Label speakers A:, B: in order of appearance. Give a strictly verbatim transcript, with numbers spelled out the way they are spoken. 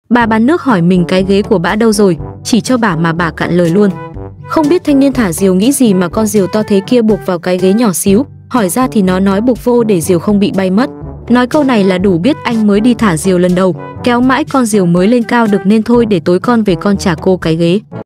A: Bà bán nước hỏi mình cái ghế của bả đâu rồi, chỉ cho bả mà bả cạn lời luôn. Không biết thanh niên thả diều nghĩ gì mà con diều to thế kia buộc vào cái ghế nhỏ xíu, hỏi ra thì nó nói buộc vô để diều không bị bay mất. Nói câu này là đủ biết anh mới đi thả diều lần đầu, kéo mãi con diều mới lên cao được nên thôi để tối con về con trả cô cái ghế.